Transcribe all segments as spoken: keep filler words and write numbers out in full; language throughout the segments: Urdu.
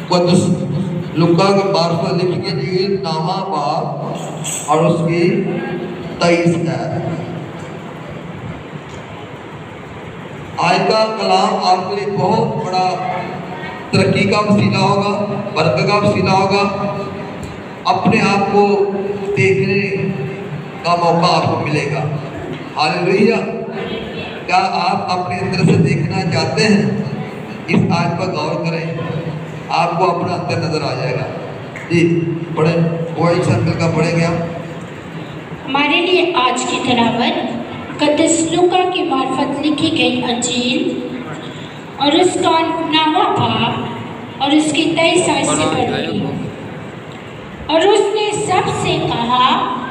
قدس لوکا کے معرفت لکھی گئی انجیل نامہ باب اور اس کی تیئیس ہے۔ آج کا کلام آپ کے لیے بہت بڑا ترقی کا وسیلہ ہوگا، برکت کا وسیلہ ہوگا، اپنے آپ کو دیکھنے کا موقع آپ کو ملے گا۔ ہاللیلویہ! کیا آپ اپنے اندر سے دیکھنا چاہتے ہیں؟ اس آیت پر غور کریں، آپ کو اپنا اندر نظر آ جائے گا۔ جی پڑھیں، وہ ایک سنکل کا پڑھیں گے آپ۔ ہمارے لیے آج کی تلاوت قدس لوکا کی معرفت لکھی گئی انجیل اور اس کا نامہ باب اور اس کی تیئیس آیت سے پڑھی۔ اور اس نے سب سے کہا،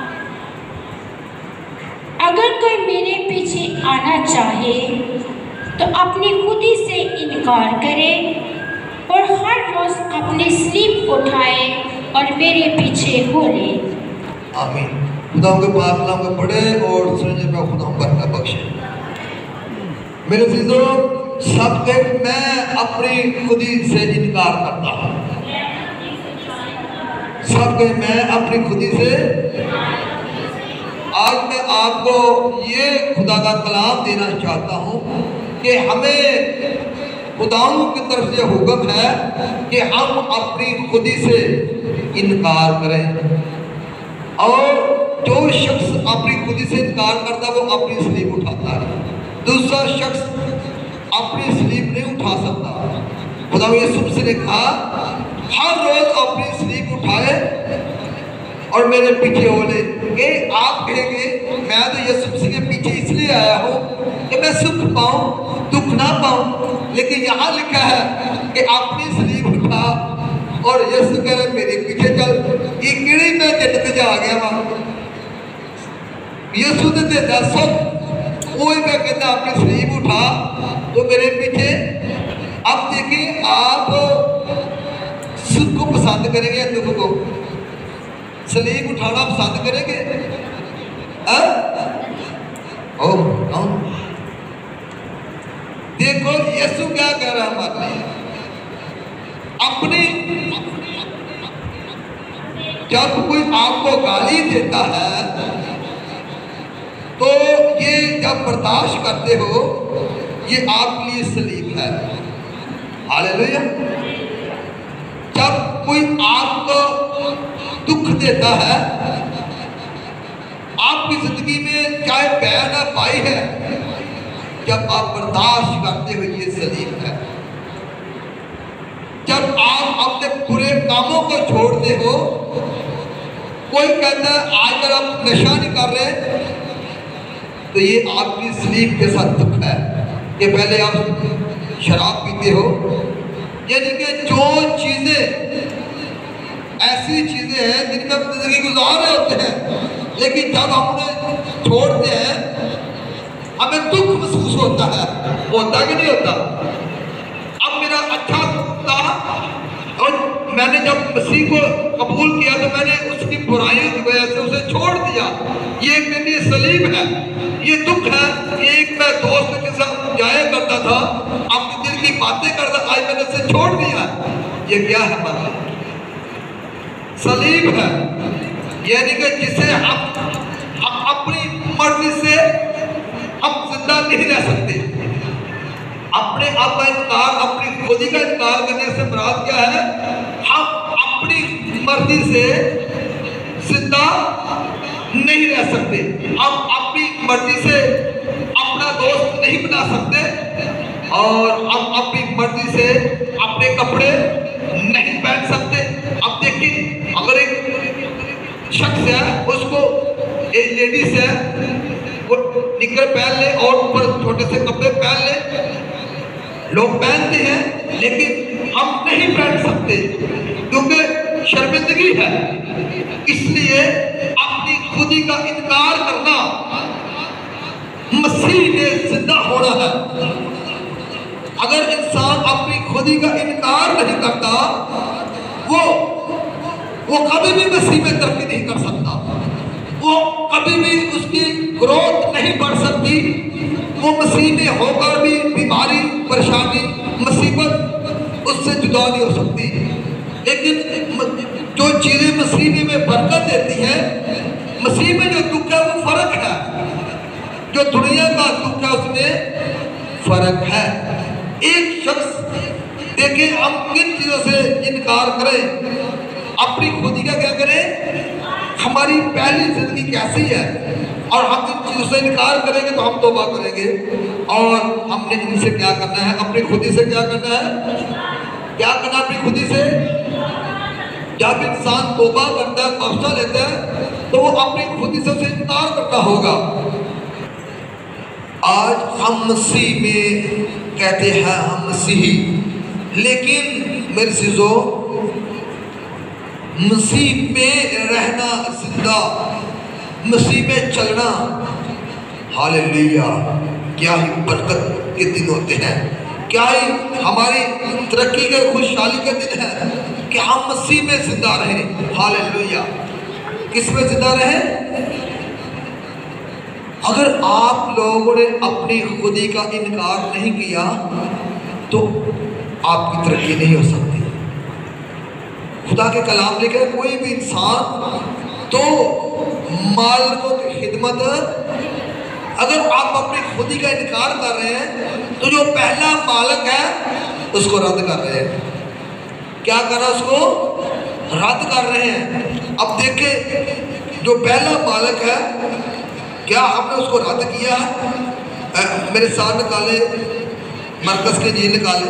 اگر کوئی میرے پیچھے آنا چاہے تو اپنی خودی سے انکار کرے اور ہر روز اپنی صلیب اٹھائے اور میرے پیچھے ہو لے۔ آمین۔ خدا کے پاک کلام کو پڑھے اور سننے میں خدا برکت بخشے۔ میرے عزیزو، سب کے میں اپنی خودی سے انکار کرتا ہوں۔ سب کے میں اپنی خودی سے، آج میں آپ کو یہ خدا کا کلام دینا چاہتا ہوں کہ ہمیں خداوند کی طرف سے حکم ہے کہ ہم اپنی خودی سے انکار کریں، اور جو شخص اپنی خودی سے انکار کرتا ہے وہ اپنی صلیب اٹھاتا ہے۔ دوسرا شخص اپنی صلیب نہیں اٹھا سکتا۔ خدا یسوع مسیح نے کہا، ہر روز اپنی صلیب اٹھائے اور میرے پیچھے ہو لے۔ کہ آپ کہیں گے میں تو یسوع مسیح کے پیچھے اس لیے آیا ہوں کہ میں سکھ پاؤں، دکھ نہ پاؤں، لیکن یہاں لکھا ہے کہ اپنی صلیب اٹھا اور یسوع کہہ رہے میرے پیچھے چل۔ یہ کیڑی میں جنت جا گیا وہاں، یسوع نے دیتا سب، کوئی میں کہتا اپنی صلیب اٹھا تو میرے پیچھے۔ اب دیکھیں آپ سکھ کو پسند کریں گے یا دکھ کو؟ صلیب اٹھانا پسند کریں گے؟ دیکھو یسوع کیا کہہ رہا ہے ہمارے لیے، اپنی جب کوئی آپ کو گالی دیتا ہے تو یہ جب برداشت کرتے ہو، یہ آپ کے لیے صلیب ہے۔ ہاللیلویہ! جب کوئی آپ کو دکھ دیتا ہے، آپ کی زندگی میں چاہے بہن ہے بھائی ہے، جب آپ برداشت کرتے ہو یہ صلیب ہے۔ جب آپ اپنے برے کاموں کو چھوڑتے ہو، کوئی کہتا ہے آج اگر آپ نشہ نہیں کر رہے تو یہ آپ کی صلیب کے ساتھ دکھ ہے کہ پہلے آپ شراب پیتے ہو۔ یعنی کہ جو چیزیں ایسی چیزیں ہیں جن میں زندگی گزار رہے ہوتے ہیں، لیکن جب ہم انہیں چھوڑتے ہیں ہمیں دکھ محسوس ہوتا ہے، ہوتا کہ نہیں ہوتا؟ اب میرا اچھا تھا اور میں نے جب مسیح کو قبول کیا تو میں نے اس کی برائیوں کی وجہ سے اسے چھوڑ دیا۔ یہ میرے لیے صلیب ہے، یہ دکھ ہے۔ ایک میں دوست کے ساتھ جایا کرتا تھا، اپنے دل کی باتیں کرتا، آج میں نے اسے چھوڑ دیا۔ یہ کیا ہے ہمارا صلیب ہے، یعنی کہ جسے ہم اپنی مرضی سے ہم زندہ نہیں رہ سکتے۔ اپنے آپ کا انکار، اپنی خودی کا انکار کرنے سے مراد کیا ہے؟ ہم اپنی مرضی سے زندہ نہیں رہ سکتے، ہم اپنی مرضی سے اپنا دوست نہیں بنا سکتے، اور ہم اپنی مرضی سے اپنے کپڑے نہیں پہن سکتے۔ اب دیکھیں، اگر ایک شخص ہے، اس کو ایک لیڈیز ہے، وہ نکر پہن لے اور اوپر چھوٹے سے کپڑے پہن لے، لوگ پہنتے ہیں لیکن ہم نہیں پہن سکتے کیونکہ شرمندگی ہے۔ اس لیے اپنی خودی کا انکار کرنا مسیح میں زندہ ہونا ہے۔ اگر انسان اپنی خودی کا انکار نہیں کرتا، وہ وہ کبھی بھی مسیح میں ترقی نہیں کر سکتا، وہ کبھی بھی اس کی گروتھ نہیں بڑھ سکتی۔ وہ مسیح میں ہو کر بھی بیماری، پریشانی، مصیبت اس سے جدا نہیں ہو سکتی۔ لیکن جو چیزیں مسیح میں برکت دیتی ہیں، مسیح میں جو دکھ ہے وہ فرق ہے، جو دنیا کا دکھ ہے اس میں فرق ہے۔ ایک شخص دیکھیں ہم کن چیزوں سے انکار کریں، اپنی خودی کا کیا کریں، ہماری پہلی زندگی کیسی ہے، اور ہم ان چیزوں سے انکار کریں گے تو ہم توبہ کریں گے، اور ہم نے ان سے کیا کرنا ہے، اپنی خودی سے کیا کرنا ہے، کیا کرنا اپنی خودی سے۔ جب انسان توبہ کرتا ہے، بخشا لیتا ہے، تو وہ اپنی خودی سے اسے انکار کرتا ہوگا۔ آج ہم مسیح میں کہتے ہیں ہم مسیحی، لیکن میرے عزیزو مسیح میں رہنا، زندہ مسیح میں چلنا، ہاللیلویا، کیا ہی برکت کے دن ہوتے ہیں، کیا ہی ہماری ترقی کے خوشحالی کے دن ہے کہ ہم مسیح میں زندہ رہیں۔ ہاللیلویا، کس میں زندہ رہیں؟ اگر آپ لوگوں نے اپنی خودی کا انکار نہیں کیا تو آپ کی ترقی نہیں ہو سکتی۔ خدا کے کلام لکھا ہے کوئی بھی انسان تو مالکوں کی خدمت، اگر آپ اپنی خودی کا انکار کر رہے ہیں تو جو پہلا مالک ہے اس کو رد کر رہے ہیں۔ کیا کر رہا ہے؟ اس کو رد کر رہے ہیں۔ اب دیکھیں جو پہلا مالک ہے، کیا ہم نے اس کو رد کیا ہے؟ میرے ساتھ نکالے مرکز کے جی نکالے،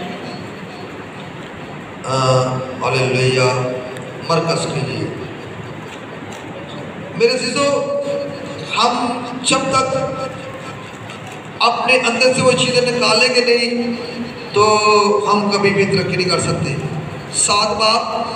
ہاللیلویا، مرکز کے جی۔ میرے عزیزو ہم جب تک اپنے اندر سے وہ چیزیں نکالیں گے نہیں تو ہم کبھی بھی ترقی نہیں کر سکتے۔ سات بات،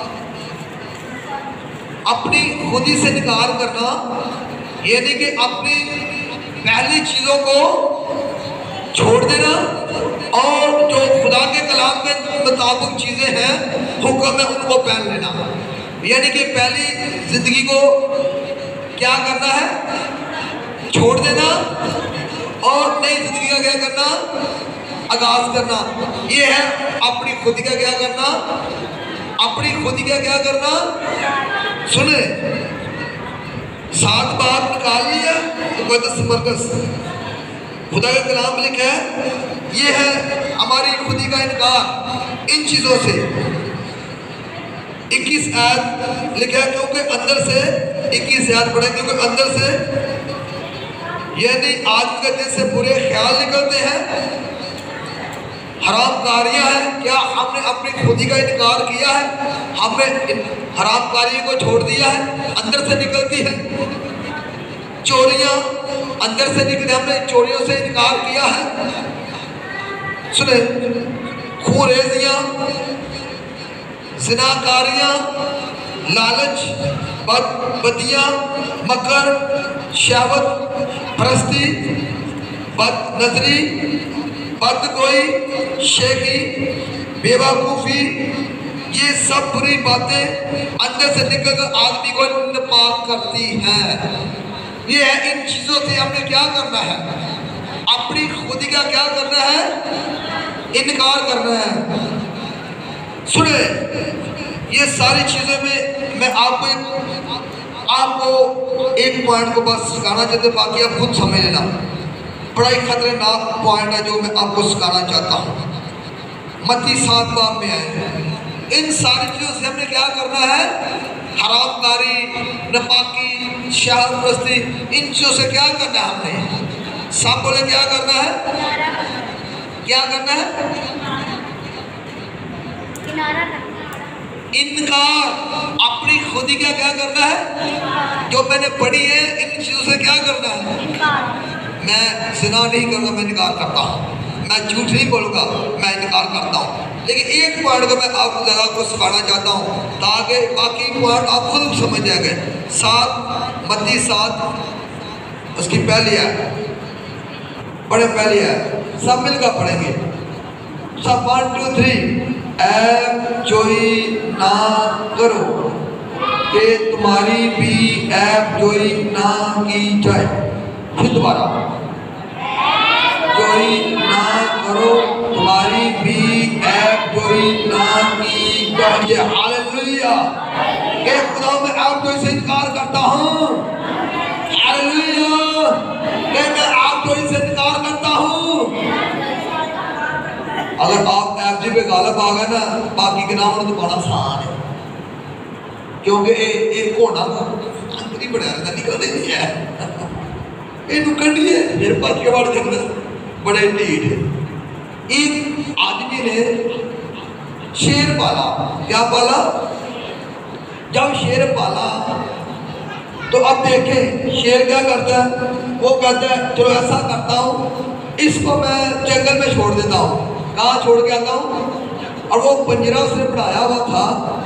اپنی خودی سے انکار کرنا یعنی کہ اپنی پہلی چیزوں کو چھوڑ دینا، اور جو خدا کے کلام کے مطابق چیزیں ہیں، حکم ہے، ان کو پہن لینا، یعنی کہ پہلی زندگی کو کیا کرنا ہے، چھوڑ دینا، اور نئی زندگی کا کیا کرنا، آغاز کرنا۔ یہ ہے اپنی خودی کا کیا کرنا، اپنی خودی کا کیا کرنا۔ سنیں، سات بات نکال لیا مقدس مرکز، خدا کا کلام لکھا ہے یہ ہے ہماری خودی کا انکار ان چیزوں سے۔ اکیس آیت لکھا ہے کیونکہ اندر سے، اکیس آیت پڑھیں، کیونکہ اندر سے یعنی آج کے دن سے برے خیال نکلتے ہیں، حرام کاریاں ہیں۔ کیا ہم نے اپنی خودی کا انکار کیا ہے؟ ہم نے حرام کاریوں کو چھوڑ دیا ہے، اندر سے نکلتی ہے۔ چوریاں اندر سے نکلتی، ہم نے چوریوں سے انکار کیا ہے۔ سنیں، خوریزیاں، زناکاریاں، لالچ، بد بدیاں، مکر، شہوت پرستی، بد نظری، بد گوئی، شیخی، بے وقوفی، یہ سب بری باتیں اندر سے نکل کر آدمی کو ناپاک کرتی ہیں۔ یہ ہے ان چیزوں سے ہم نے کیا کرنا ہے، اپنی خودی کا کیا کرنا ہے، انکار کرنا ہے۔ سنیں، یہ ساری چیزیں میں میں آپ کو آپ کو ایک پوائنٹ کو بس سکھانا چاہتے، باقی آپ خود سمجھ لینا۔ بڑا ہی خطرناک پوائنٹ ہے جو میں آپ کو سکھانا چاہتا ہوں۔ متی سات باب میں آئے، ان ساری چیزوں سے ہم نے کیا کرنا ہے، حرام کاری، ناپاکی، شہوت پرستی، ان چیزوں سے کیا کرنا ہے ہم نے، سب بولے کیا کرنا ہے، کیا کرنا ہے، انکار، اپنی خودی کا کیا کرنا ہے، جو میں نے پڑھی ہے ان چیزوں سے کیا کرنا ہے۔ میں زنا نہیں کروں گا، میں انکار کرتا ہوں، میں جھوٹ نہیں بولوں گا، میں انکار کرتا ہوں۔ لیکن ایک پوائنٹ کو میں آپ کو ذرا کو سکھانا چاہتا ہوں تاکہ باقی پوائنٹ آپ خود سمجھ جائیں گے۔ سات متی سات اس کی پہلی ہے، پڑھیں پہلی ہے، سب مل کر پڑھیں گے، سب ون ٹو تھری۔ ایب جوئی نہ کرو کہ تمہاری بھی ایب جوئی نہ کی جائے۔ پھر دوبارہ، جوئی نہ کرو تمہاری بھی ایب جوئی نہ کی جائے۔ ہاللویا کہ خدا میں آپ کو اسے انکار کرتا ہوں، ہاللویا کہ میں آپ کو اسے انکار کرتا ہوں۔ اگر آپ ایف جی پہ غالب آ گئے نا باقی گناہوں تو بڑا آسان ہے، کیونکہ ایک ہونا اندر ہی بڑھا رہتا نکل نہیں ہے، یہ نکڑی ہے پھر بچ کے بڑھ جانا بڑے ڈیٹ ہے۔ ایک آدمی نے شیر پالا، کیا پالا؟ جب شیر پالا تو اب دیکھیں شیر کیا کرتا ہے، وہ کہتا ہے چلو ایسا کرتا ہوں اس کو میں جنگل میں چھوڑ دیتا ہوں۔ کہاں چھوڑ کے آتا ہوں؟ اور وہ پنجرہ اس نے بنایا ہوا تھا،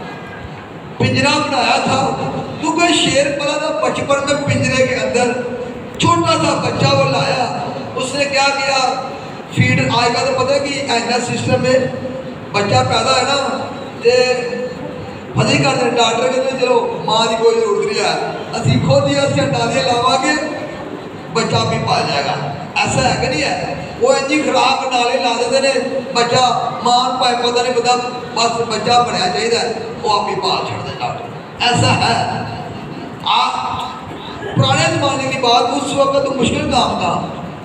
پنجرہ بنایا تھا کیونکہ شیر پالا تھا بچپن میں پنجرے کے اندر، چھوٹا سا بچہ وہ لایا، اس نے کیا کیا فیڈ آئے گا تو پتہ ہے کہ اینا سسٹم میں بچہ پیدا ہے نا تے پتہ کر دیں ڈاکٹر کہتے ہیں چلو ماں دی کوئی ضرورت نہیں ہے، اسی خود ہی اسی انڈالیاں لاوا گے بچہ بھی پال جائے گا، ایسا ہے کہ نہیں ہے؟ وہ انجی خراک نالے لا دیتے ہیں بچہ مان پائے پتہ نہیں پتا بس بچہ بنیا چاہیے وہ آپ ہی پال چھڑ دیں ڈاکٹر، ایسا ہے۔ آپ پرانے زمانے کی بات اس وقت تو مشکل کام تھا،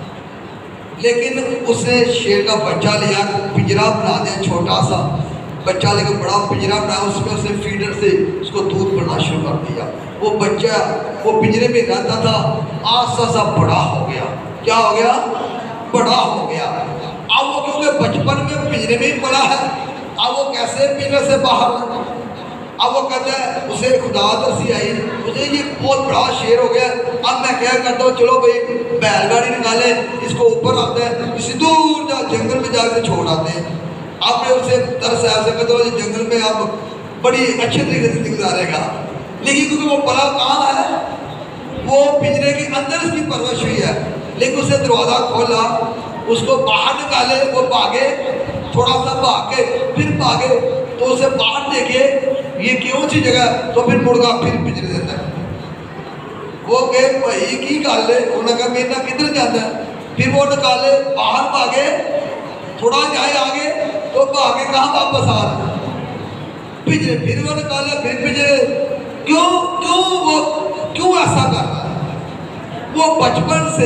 لیکن اس نے شیر کا بچہ لیا پنجرہ بنا دیا، چھوٹا سا بچہ لے کے بڑا پنجرہ بنایا، اس میں اس نے فیڈر سے اس کو دودھ پڑنا شروع کر دیا۔ وہ بچہ وہ پنجرے میں رہتا تھا آہستہ سا بڑا ہو گیا، کیا ہو گیا؟ بڑا ہو گیا۔ اب وہ کیونکہ بچپن میں پنجرے میں ہی پڑا ہے، اب وہ کیسے پنجرے سے باہر ہے؟ اب وہ کہتا ہے اسے خدا ترسی آئی، اسے یہ بہت بڑا شیر ہو گیا، اب میں کیا کرتا ہوں چلو بھئی بیل گاڑی نکالیں اس کو اوپر آتا ہے اسی دور جا جنگل میں جا کے چھوڑ آتے ہیں۔ اب میں اسے ترس ہے اسے کہتا ہوں جنگل میں اب بڑی اچھے طریقے سے گزارے گا، لیکن کیونکہ وہ پلا کہاں ہے؟ وہ پنجرے کے اندر اس کی پرورش ہوئی ہے، لیکن اسے دروازہ کھولا اس کو باہر نکالے، وہ بھاگے تھوڑا سا بھاگ کے پھر بھاگے تو اسے باہر دیکھے یہ کیوں سی جگہ تو پھر مڑگا پھر پنجرے دیتا ہے۔ وہ کہ بھائی کی گل ہے، انہوں نے کہا میرا کدھر جاتا ہے؟ پھر وہ نکالے باہر بھاگے تھوڑا جائے آگے تو بھاگے کہاں واپس آ رہا پنجرے، پھر وہ نکالے پھر پنجرے، کیوں کیوں وہ کیوں ایسا کر رہا ہے؟ وہ بچپن سے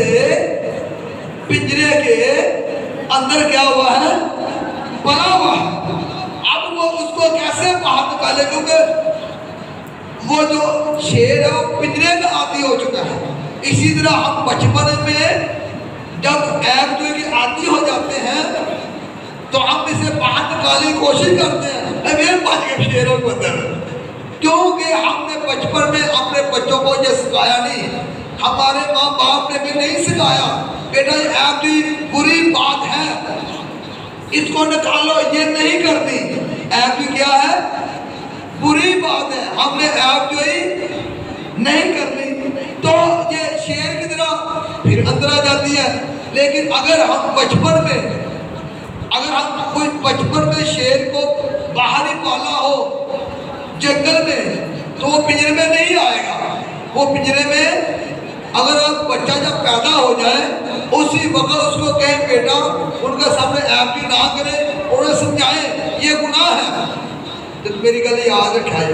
پنجرے کے اندر کیا ہوا ہے؟ پلا ہوا ہے۔ اب وہ اس کو کیسے باہر نکالے؟ کیونکہ وہ جو شیر ہے وہ پنجرے میں عادی ہو چکا ہے۔ اسی طرح ہم بچپن میں جب ایب جو کہ عادی ہو جاتے ہیں تو ہم اسے باہر نکالنے کی کوشش کرتے ہیں، اے میرے پاس کے شیروں کو اندر، کیونکہ ہم نے بچپن میں اپنے بچوں کو یہ سکھایا نہیں، ہمارے ماں باپ نے بھی نہیں سکھایا بیٹا یہ ایب بھی بری بات ہے اس کو نکالو، یہ نہیں کرنی، ایب بھی کیا ہے؟ بری بات ہے، ہم نے ایب جو ہی نہیں کرنی، تو یہ شیر کی طرح پھر اندر آ جاتی ہے۔ لیکن اگر ہم بچپن میں اگر ہم کوئی بچپن میں شیر کو باہر ہی پالا ہو جنگل میں تو وہ پنجرے میں نہیں آئے گا، وہ پنجرے میں اگر آپ بچہ جب پیدا ہو جائے اسی وقت اس کو کہیں بیٹا ان کا سامنے ایب بھی نہ کرے، انہیں سمجھائیں یہ گناہ ہے، تو میری گل یاد رکھائے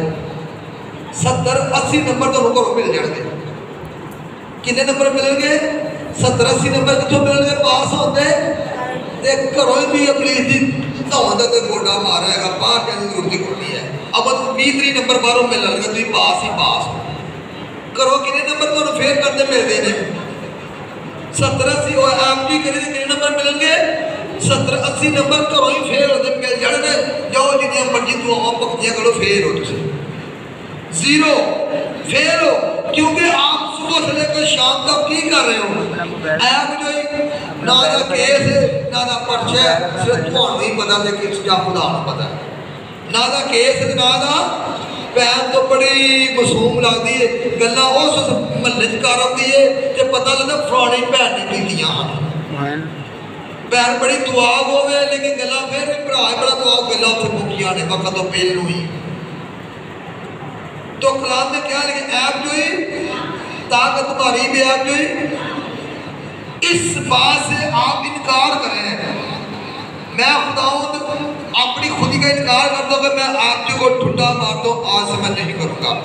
ستر اسی نمبر تو رکو مل جائیں گے، کتنے نمبر ملیں گے؟ ستر اسی نمبر کتوں ملیں گے؟ پاس ہوتے دیکھ کرو بھی اپنی دی دھوندہ تے گوڑا مارا ہے گا باہر جانے ضرورتی کرنی ہے، اب تو بیتری نمبر باروں مل لگا تو پاس ہی پاس کرو، کتنے نمبر تو فیل کرتے مل دینے ستر اسی اور آپ کی کریں کتنے نمبر ملیں گے؟ ستر اسی نمبر کرو ہی فیل ہوتے مل جانے گے، جاؤ جنہیں مرجی دعاوں پکتیاں کرو فیل ہو تسے زیرو فیل ہو، کیونکہ آپ صبح سے لے کر شام تک کی کر رہے ہو؟ ایپ جو ہی نہ دا کیس ہے نہ دا پرچہ ہے، صرف تمہارا نہیں پتا تھا کہ اس کا خدا نہ پتا ہے، نہ دا کیس ہے نہ دا پہن تو بڑی مسوم لگ دی ہے، گلہ اس ملج کار ہوتی ہے کہ پتہ لگتا فرانی پہن نہیں کی دیاں پہن بڑی دعا ہوئے لیکن گلہ پھر بھی برائے بڑا دعا گلہ سے مکیاں نے وقت تو پیل ہوئی، تو کلام میں کیا لیکن ایپ جو ہی طاقت تمہاری بھی ایپ جو ہی اس بات سے آپ انکار کریں، میں خداوند اپنی خودی کا انکار کرتا ہوں کہ میں آپ کو ٹھنڈا مارتا ہوں، آج سے میں نہیں کروں گا۔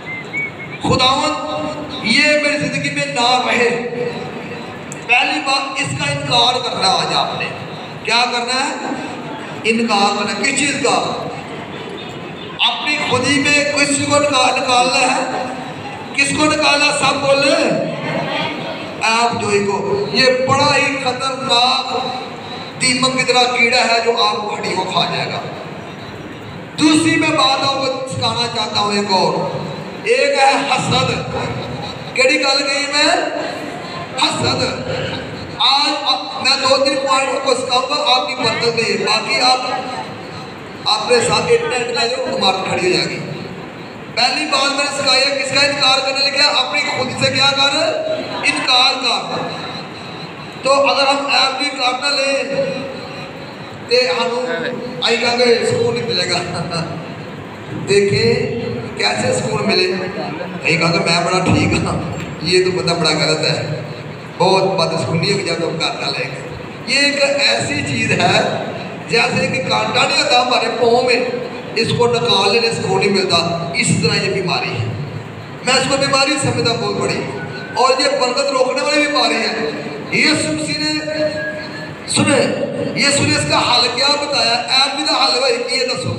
خداوند یہ میری زندگی میں نہ رہے۔ پہلی بات اس کا انکار کرنا ہے۔ آج آپ نے کیا کرنا ہے؟ انکار کرنا ہے۔ کس چیز کا؟ اپنی خودی میں کس کو نکالنا ہے؟ کس کو نکالنا؟ سب بولے آپ جوئی کو۔ یہ بڑا ہی خطرناک دیمک کی طرح کیڑا ہے جو آپ کو ہڈی کو کھا جائے گا۔ دوسری میں بات آپ کو سکھانا چاہتا ہوں ایک اور، ایک ہے حسد۔ کیڑی گل گئی میں؟ حسد۔ آج میں دو تین پوائنٹ کو سکھاؤں گا، آپ کی برکت دے، باقی آپ اپنے ساتھ انٹرنیٹ لے جو تمہارا کھڑی ہو جائے گی۔ پہلی بات میں نے سکھایا کس کا انکار کرنے لگا؟ اپنی خود سے کیا کر؟ انکار کر۔ تو اگر ہم ایپ بھی کاٹنا لیں تو ہمیں آئی کہاں گے سکون نہیں ملے گا۔ دیکھیں کیسے سکون ملے؟ آئی کہاں گے میں بڑا ٹھیک ہوں، یہ تو پتہ بڑا غلط ہے، بہت بات سکونی ہے جب ہم کاٹنا لیں گے۔ یہ ایک ایسی چیز ہے جیسے کہ کانٹا نہیں ہوتا ہمارے پاؤں میں، اس کو نکال لینے سکون نہیں ملتا، اس طرح یہ بیماری ہے۔ میں اس کو بیماری سمجھتا بہت بڑی، اور یہ برکت روکنے والی بیماری ہے۔ یسوع مسیح نے سنے یسوع نے اس کا حل کیا بتایا؟ ایب بھی دا حل بھائی کی ہے دسو؟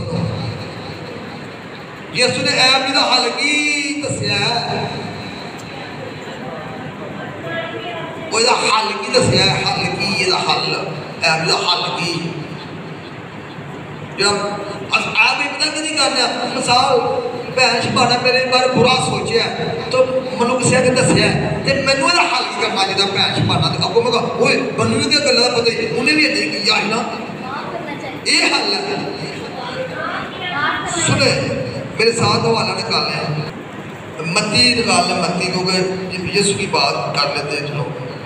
یسوع نے ایب بھی دا حل کی دسیا ہے؟ وہ دا حل کی دسیا ہے؟ حل کی یہ دا حل ایب دا حل کی جب آپ بھی پتہ کہ نہیں کرنا مثال بہن شبانہ میرے بارے برا سوچے ہے تو منو کسی آگے دسیا ہے تو منو یہ حل کی کرنا جدا بہن شبانہ اب کو میں کہا اوہ منو یہ گلہ دا پتہ ہی انہیں بھی یہ دیکھ یا ہی نا یہ حل ہے۔ سنیں میرے ساتھ حوالہ نکالنے ہیں، متی نکالنا، متی کیونکہ یسوع کی بات کر لیتے ہیں۔ چلو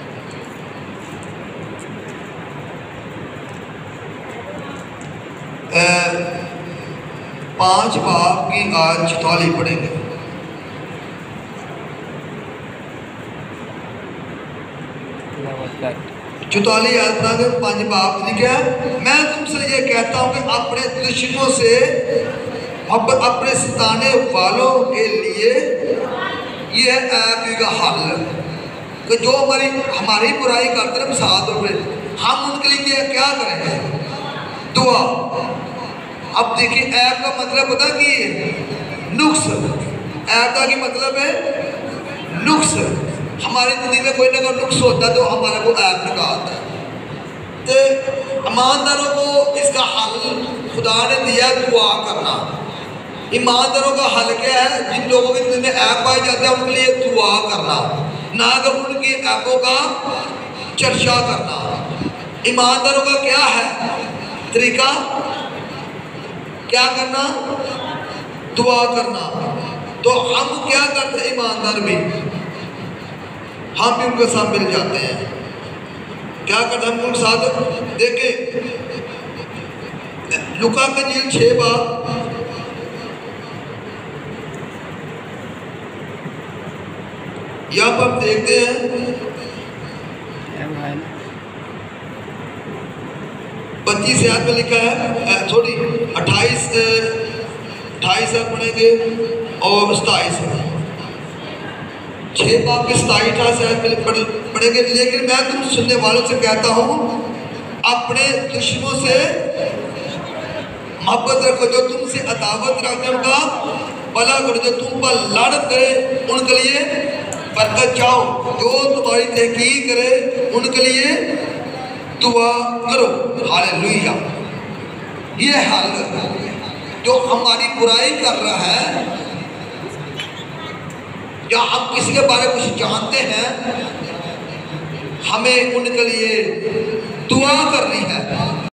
پانچ باب کی آج چوتالی پڑھیں گے۔ چوتالی آیت پڑھیں گے، پانچ باب لکھا ہے، میں تم سے یہ کہتا ہوں کہ اپنے دشمنوں سے اپنے ستانے والوں کے لیے یہ ایب کا حل کہ جو ہماری ہماری برائی کرتے ہیں ساتھ ہوئے ہم ان کے لیے کیا کریں گے؟ دعا۔ اب دیکھیں ایب کا مطلب پتہ کی ہے؟ نقص۔ ایب کا کی مطلب ہے نقص۔ ہماری زندگی میں کوئی نہ کوئی نقص ہوتا ہے تو ہمارا کو ایب نکالتا ہے۔ تو ایمانداروں کو اس کا حل خدا نے دیا دعا کرنا۔ ایمانداروں کا حل کیا ہے؟ جن لوگوں کے زندگی میں ایب پائے جاتے ہیں ان کے لیے دعا کرنا، نہ کہ ان کی ایبوں کا چرچا کرنا۔ ایمانداروں کا کیا ہے طریقہ؟ کیا کرنا؟ دعا کرنا۔ تو ہم کیا کرتے ہیں ایماندار بھی؟ ہم بھی ان کے ساتھ مل جاتے ہیں۔ کیا کرتے ہیں ہم ان کے ساتھ؟ دیکھیں لوکا کا انجیل چھ باب یہاں پر ہم دیکھتے ہیں پچیس آیت میں لکھا ہے، تھوڑی اٹھائیس اٹھائیس آیت پڑھیں گے اور ستائیس میں چھ باب کے ستائیس اٹھائیس آیت میں پڑھیں گے۔ لیکن میں تم سننے والوں سے کہتا ہوں اپنے دشمنوں سے محبت رکھو، جو تم سے عداوت رکھتے ہیں ان کا بھلا کرو، جو تم پر لعنت کرے ان کے لیے برکت چاہو، جو تمہاری تحقیر کرے ان کے لیے دعا کرو۔ ہاللیلویہ۔ یہ حل جو ہماری برائی کر رہا ہے یا ہم کسی کے بارے کچھ جانتے ہیں، ہمیں ان کے لیے دعا کرنی ہے۔